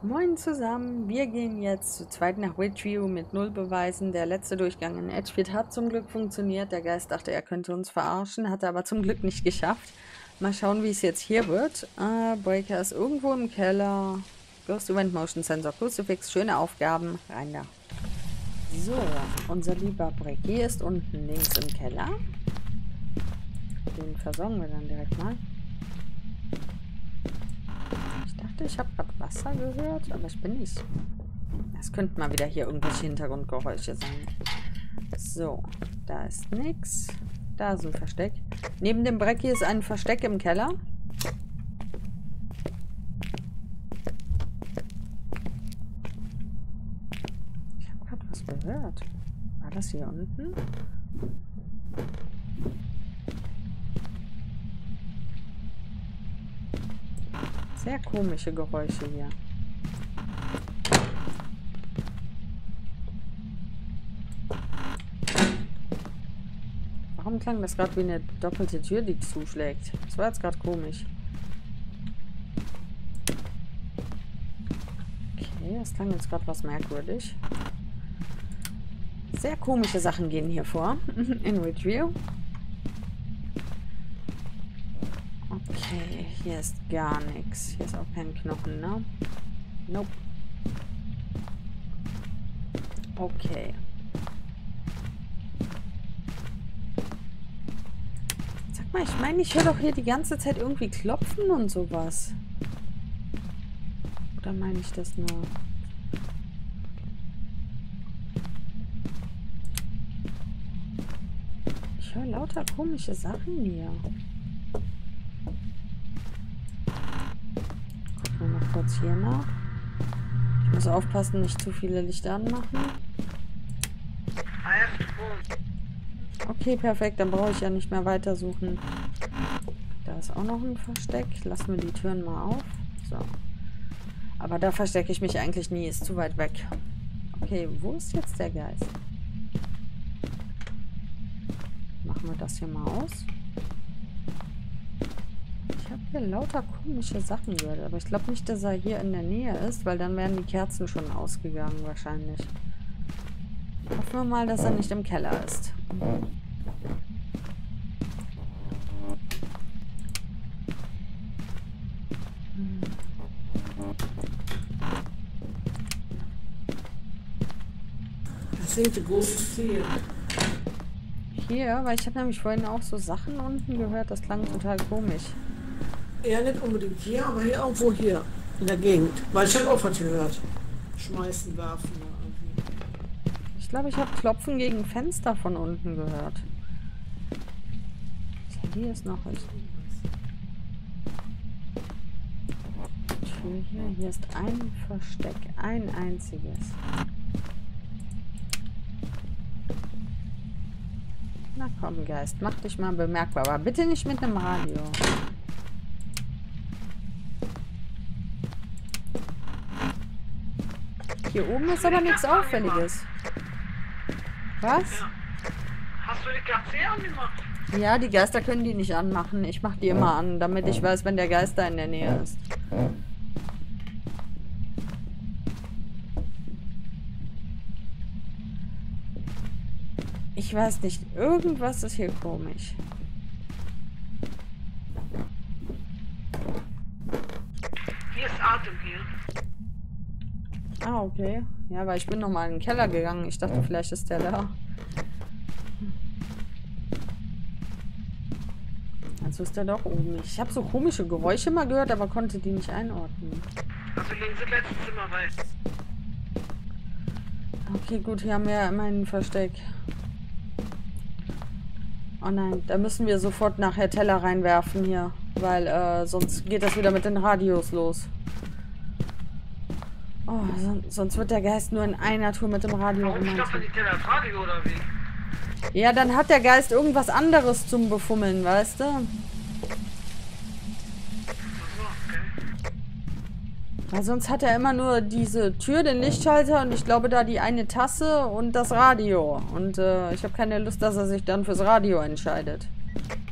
Moin zusammen, wir gehen jetzt zu zweit nach Ridgeview mit 0 Beweisen. Der letzte Durchgang in Edgefield hat zum Glück funktioniert. Der Geist dachte, er könnte uns verarschen, hat er aber zum Glück nicht geschafft. Mal schauen, wie es jetzt hier wird. Breaker ist irgendwo im Keller. Ghost Event Motion Sensor Crucifix, schöne Aufgaben, rein da. So, unser lieber Breaky ist unten links im Keller. Den versorgen wir dann direkt mal. Ich dachte, ich habe gerade Wasser gehört, aber ich bin nicht. Es könnten mal wieder hier irgendwelche Hintergrundgeräusche sein. So, da ist nix. Da ist ein Versteck. Neben dem Brecky ist ein Versteck im Keller. Ich habe gerade was gehört. War das hier unten? Sehr komische Geräusche hier. Warum klang das gerade wie eine doppelte Tür, die zuschlägt? Das war jetzt gerade komisch. Okay, das klang jetzt gerade was merkwürdig. Sehr komische Sachen gehen hier vor. In Ridgeview. Okay, hier ist gar nichts. Hier ist auch kein Knochen, ne? Nope. Okay. Sag mal, ich meine, ich höre doch hier die ganze Zeit irgendwie klopfen und sowas. Oder meine ich das nur? Ich höre lauter komische Sachen hier. Noch kurz hier nach. Ich muss aufpassen, nicht zu viele Lichter anmachen. Okay, perfekt. Dann brauche ich ja nicht mehr weitersuchen. Da ist auch noch ein Versteck. Lassen wir die Türen mal auf. So. Aber da verstecke ich mich eigentlich nie. Ist zu weit weg. Okay, wo ist jetzt der Geist? Machen wir das hier mal aus. Ich habe hier lauter komische Sachen gehört, aber ich glaube nicht, dass er hier in der Nähe ist, weil dann wären die Kerzen schon ausgegangen wahrscheinlich. Hoffen wir mal, dass er nicht im Keller ist. Das sind die großen Ziele. Hier, weil ich habe nämlich vorhin auch so Sachen unten gehört, das klang total komisch. Ja, nicht unbedingt hier, aber hier irgendwo hier in der Gegend. Weil ich habe auch was gehört. Schmeißen, werfen. Ich glaube, ich habe Klopfen gegen Fenster von unten gehört. Hier ist noch was. Tür hier. Hier ist ein Versteck. Ein einziges. Na komm, Geist, mach dich mal bemerkbar. Aber bitte nicht mit einem Radio. Hier oben ist aber nichts Auffälliges. Was? Ja. Hast du die Kerze angemacht? Ja, die Geister können die nicht anmachen. Ich mach die immer an, damit ich weiß, wenn der Geist da in der Nähe ist. Ich weiß nicht, irgendwas ist hier komisch. Hier ist Atem hier. Ah, okay. Ja, weil ich bin nochmal in den Keller gegangen. Ich dachte, vielleicht ist der da. Also ist der doch oben. Ich habe so komische Geräusche mal gehört, aber konnte die nicht einordnen. Also links im letzten Zimmer weiß. Okay, gut, hier haben wir ja immerhin ein Versteck. Oh nein, da müssen wir sofort nachher Teller reinwerfen hier. Weil sonst geht das wieder mit den Radios los. Oh, sonst wird der Geist nur in einer Tour mit dem Radio Warum rummachen. stoppt man die Teller ins Radio oder wie? Ja, dann hat der Geist irgendwas anderes zum Befummeln, weißt du? Achso, okay. Weil sonst hat er immer nur diese Tür, den Lichtschalter und ich glaube da die eine Tasse und das Radio. Und ich habe keine Lust, dass er sich dann fürs Radio entscheidet.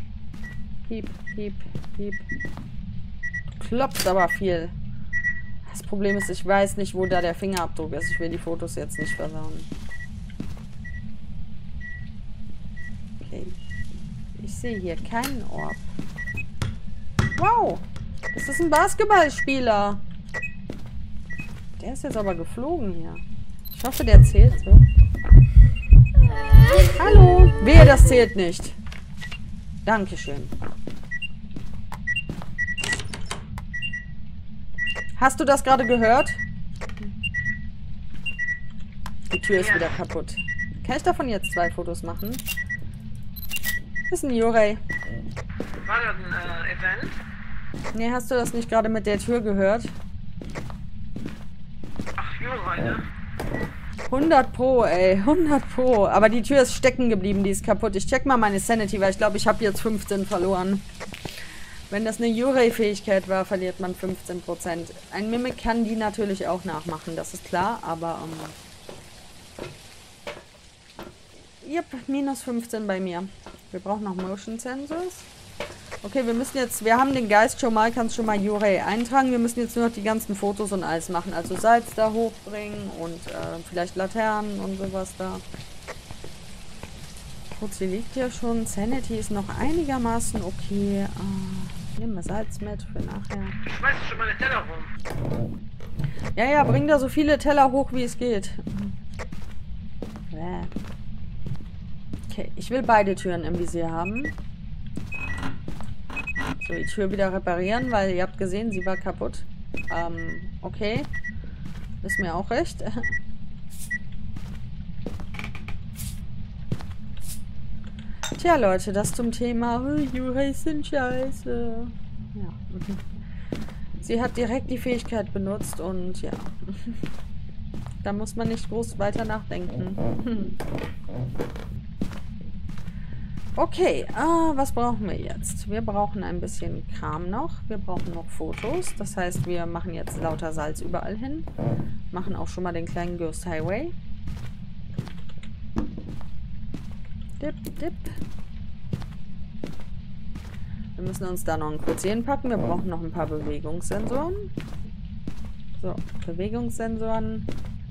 Piep, piep, piep. Du klopfst aber viel. Das Problem ist, ich weiß nicht, wo da der Fingerabdruck ist. Ich will die Fotos jetzt nicht versauen. Okay. Ich sehe hier keinen Orb. Wow! Das ist ein Basketballspieler. Der ist jetzt aber geflogen hier. Ich hoffe, der zählt so. Hallo! Wehe, das zählt nicht. Dankeschön. Hast du das gerade gehört? Die Tür ist wieder kaputt. Kann ich davon jetzt 2 Fotos machen? Das ist ein Yurei. War das ein Event? Nee, hast du das nicht gerade mit der Tür gehört? Ach, Jura, ne? 100 Pro, ey. 100 Pro. Aber die Tür ist stecken geblieben, die ist kaputt. Ich check mal meine Sanity, weil ich glaube, ich habe jetzt 15 verloren. Wenn das eine Yurei-Fähigkeit war, verliert man 15%. Ein Mimic kann die natürlich auch nachmachen, das ist klar, aber yep, minus 15 bei mir. Wir brauchen noch Motion Sensors. Okay, wir müssen jetzt, wir haben den Geist schon mal, kannst schon mal Yurei eintragen. Wir müssen jetzt nur noch die ganzen Fotos und alles machen. Also Salz da hochbringen und vielleicht Laternen und sowas da. Gut, sie liegt ja schon. Sanity ist noch einigermaßen okay. Nehmen wir Salz mit für nachher. Ich schmeiß schon meine Teller rum. Ja, ja, bring da so viele Teller hoch, wie es geht. Okay, ich will beide Türen im Visier haben. So, die Tür wieder reparieren, weil ihr habt gesehen, sie war kaputt. Okay. Ist mir auch recht. Tja, Leute, das zum Thema Yureis sind scheiße. Ja. Sie hat direkt die Fähigkeit benutzt und ja. Da muss man nicht groß weiter nachdenken. Okay, was brauchen wir jetzt? Wir brauchen ein bisschen Kram noch. Wir brauchen noch Fotos. Das heißt, wir machen jetzt lauter Salz überall hin. Machen auch schon mal den kleinen Ghost Highway. Dip, dip. Wir müssen uns da noch einen Quotient packen. Wir brauchen noch ein paar Bewegungssensoren. So, Bewegungssensoren.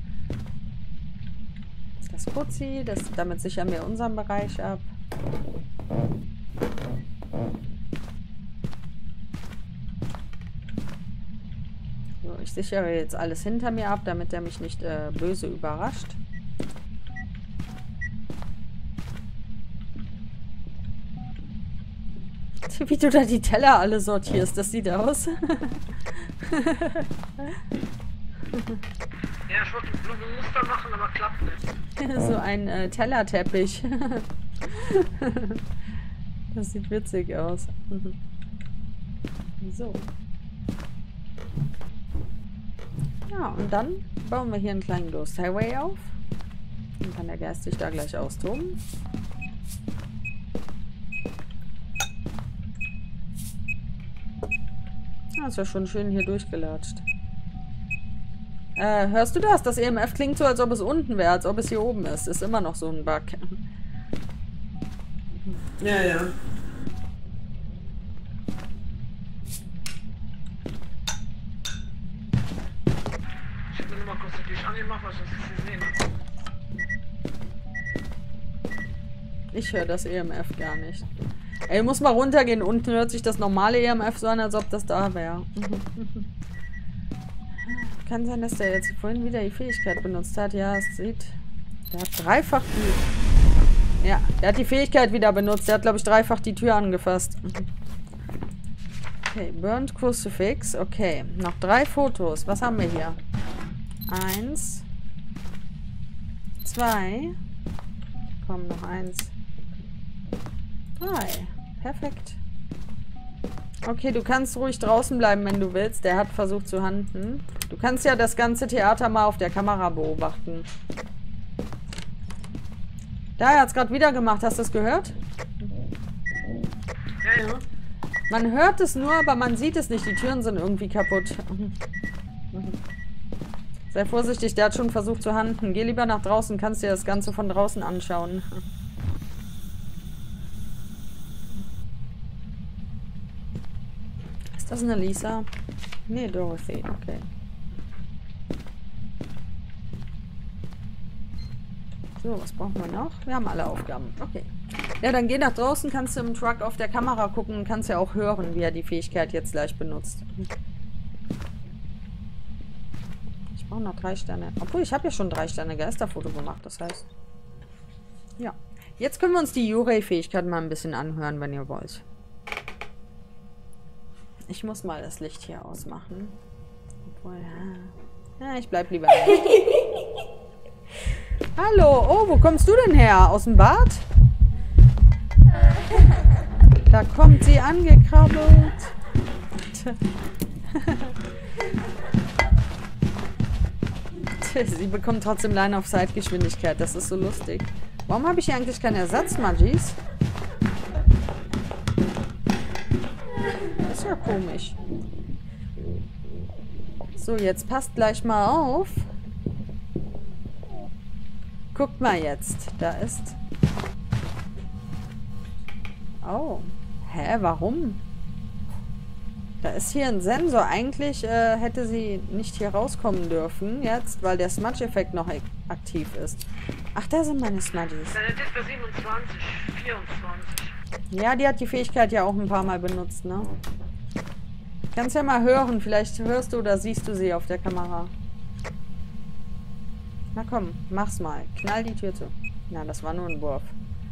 Das Quotient, damit sichern wir unseren Bereich ab. So, ich sichere jetzt alles hinter mir ab, damit er mich nicht böse überrascht. Wie du da die Teller alle sortierst, das sieht aus. Ja, ich wollte ein Muster machen, aber klappt nicht. So ein Tellerteppich. Das sieht witzig aus. So. Ja, und dann bauen wir hier einen kleinen Ghost Highway auf. Dann kann der Geist sich da gleich austoben. Ja, ist ja schon schön hier durchgelatscht. Hörst du das? Das EMF klingt so, als ob es unten wäre, als ob es hier oben ist. Ist immer noch so ein Bug. Ja, ja. Ich hab mir nur mal kurz die Tisch angemacht, was ich gesehen habe. Ich höre das EMF gar nicht. Ey, muss mal runtergehen. Unten hört sich das normale EMF so an, als ob das da wäre. Kann sein, dass der jetzt vorhin wieder die Fähigkeit benutzt hat. Ja, es sieht... Der hat dreifach die... Ja, der hat die Fähigkeit wieder benutzt. Der hat, glaube ich, dreifach die Tür angefasst. Okay, Burnt Crucifix. Okay, noch 3 Fotos. Was haben wir hier? 1. 2. Komm, noch 1. 3. Perfekt. Okay, du kannst ruhig draußen bleiben, wenn du willst. Der hat versucht zu hunten. Du kannst ja das ganze Theater mal auf der Kamera beobachten. Da, er hat es gerade wieder gemacht. Hast du es gehört? Ja, ja. Man hört es nur, aber man sieht es nicht. Die Türen sind irgendwie kaputt. Sei vorsichtig, der hat schon versucht zu hunten. Geh lieber nach draußen, kannst dir das Ganze von draußen anschauen. Ist das eine Lisa? Nee, Dorothy, okay. So, was brauchen wir noch? Wir haben alle Aufgaben. Okay. Ja, dann geh nach draußen, kannst du im Truck auf der Kamera gucken, kannst ja auch hören, wie er die Fähigkeit jetzt gleich benutzt. Ich brauche noch 3 Sterne. Obwohl, ich habe ja schon 3 Sterne Geisterfoto gemacht, das heißt... Ja. Jetzt können wir uns die Yurei-Fähigkeit mal ein bisschen anhören, wenn ihr wollt. Ich muss mal das Licht hier ausmachen. Obwohl, ja, ich bleib lieber. Hallo, oh, wo kommst du denn her? Aus dem Bad? Da kommt sie angekrabbelt. Sie bekommt trotzdem Line-of-Sight-Geschwindigkeit. Das ist so lustig. Warum habe ich hier eigentlich keinen Ersatz-Magis? Das ist ja komisch. So, jetzt passt gleich mal auf. Guckt mal jetzt. Da ist... Oh. Hä, warum? Da ist hier ein Sensor. Eigentlich hätte sie nicht hier rauskommen dürfen jetzt, weil der Smudge-Effekt noch aktiv ist. Ach, da sind meine Smudgies. Deine Disper 27, 24. Ja, die hat die Fähigkeit ja auch ein paar Mal benutzt, ne? Kannst ja mal hören. Vielleicht hörst du oder siehst du sie auf der Kamera. Na komm, mach's mal. Knall die Tür zu. Na, das war nur ein Wurf.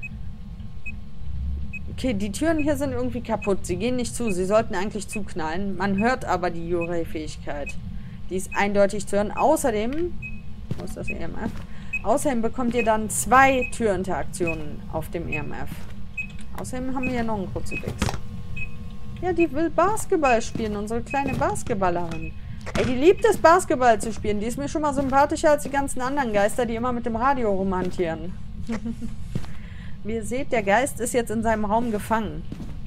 Okay, die Türen hier sind irgendwie kaputt. Sie gehen nicht zu. Sie sollten eigentlich zuknallen. Man hört aber die Yurei-Fähigkeit. Die ist eindeutig zu hören. Außerdem... Wo ist das EMF? Außerdem bekommt ihr dann 2 Türinteraktionen auf dem EMF. Außerdem haben wir hier noch einen Kruzifix. Ja, die will Basketball spielen. Unsere kleine Basketballerin. Ey, die liebt es, Basketball zu spielen. Die ist mir schon mal sympathischer als die ganzen anderen Geister, die immer mit dem Radio rumhantieren. Wie ihr seht, der Geist ist jetzt in seinem Raum gefangen.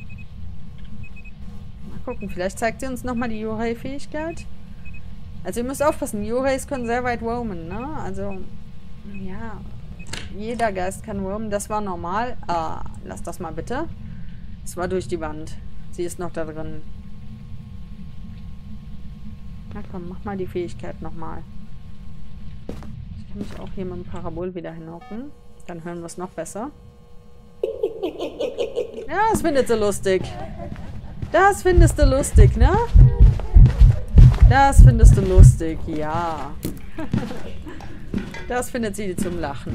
Mal gucken, vielleicht zeigt sie uns nochmal die Yurei-Fähigkeit. Also ihr müsst aufpassen, Yureis können sehr weit roamen, ne? Also, ja, jeder Geist kann roamen. Das war normal. Ah, lass das mal bitte. Es war durch die Wand. Sie ist noch da drin. Na komm, mach mal die Fähigkeit nochmal. Ich kann mich auch hier mit dem Parabol wieder hinhocken. Dann hören wir es noch besser. Ja, das findet sie lustig. Das findest du lustig, ne? Das findest du lustig, ja. Das findet sie zum Lachen.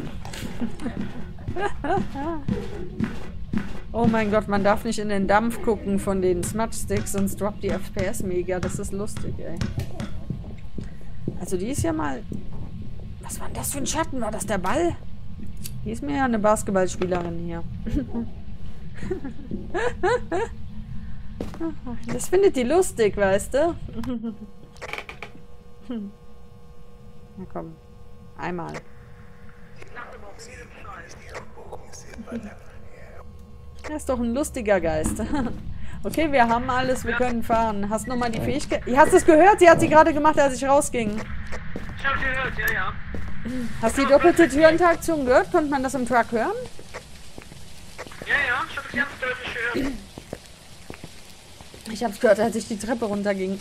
Oh mein Gott, man darf nicht in den Dampf gucken von den Smudge-Sticks, sonst droppt die FPS mega. Das ist lustig, ey. Also die ist ja mal... Was war denn das für ein Schatten? War das der Ball? Die ist mir ja eine Basketballspielerin hier. Das findet die lustig, weißt du? Na komm. Einmal. Er ist doch ein lustiger Geist. Okay, wir haben alles, wir können fahren. Hast nochmal die Fähigkeit... Hast du es gehört? Sie hat sie gerade gemacht, als ich rausging. Ich hab gehört, ja, ja. Hast du die doppelte Türinteraktion gehört? Konnte man das im Truck hören? Ja, ja, ich hab es ganz deutlich gehört. Ich hab's gehört, als ich die Treppe runterging.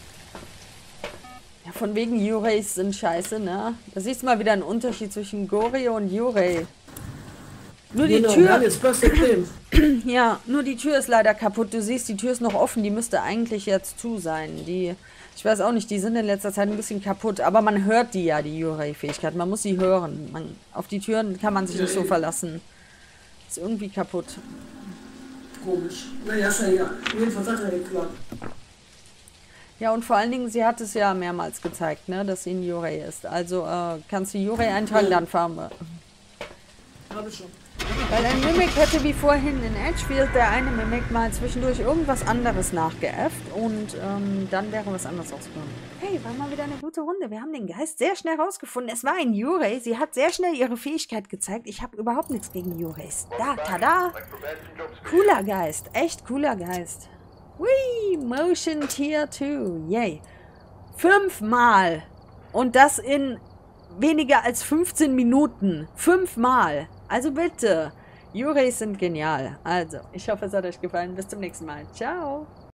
Ja, von wegen Yureis sind scheiße, ne? Da siehst du mal wieder einen Unterschied zwischen Goryo und Yurei. Nur die Tür... Ja, nur die Tür ist leider kaputt. Du siehst, die Tür ist noch offen. Die müsste eigentlich jetzt zu sein. Die... Ich weiß auch nicht, die sind in letzter Zeit ein bisschen kaputt. Aber man hört die ja, die Yurei-Fähigkeit. Man muss sie hören. Auf die Türen kann man sich nicht so verlassen. Ist irgendwie kaputt. Komisch. Naja, ist ja egal. Jedenfalls hat er geklappt. Ja, und vor allen Dingen, sie hat es ja mehrmals gezeigt, ne, dass sie ein Yurei ist. Also kannst du Yurei eintragen, dann fahren wir. Habe ich schon. Weil ein Mimic hätte wie vorhin in Edgefield der eine Mimic mal zwischendurch irgendwas anderes nachgeäfft und dann wäre was anderes rausgekommen. Hey, war mal wieder eine gute Runde. Wir haben den Geist sehr schnell rausgefunden. Es war ein Yurei. Sie hat sehr schnell ihre Fähigkeit gezeigt. Ich habe überhaupt nichts gegen Yureis. Da, tada! Cooler Geist. Echt cooler Geist. Whee! Motion Tier 2. Yay. 5-mal. Und das in weniger als 15 Minuten. 5-mal. Also bitte. Yureis sind genial. Also, ich hoffe, es hat euch gefallen. Bis zum nächsten Mal. Ciao.